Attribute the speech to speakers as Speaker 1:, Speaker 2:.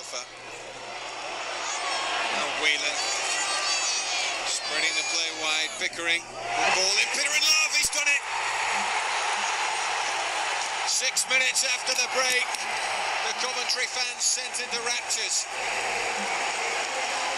Speaker 1: offer. Now Whelan spreading the play wide, Pickering, ball in, Pickering Love, he's done it! 6 minutes after the break, the Coventry fans sent into raptures.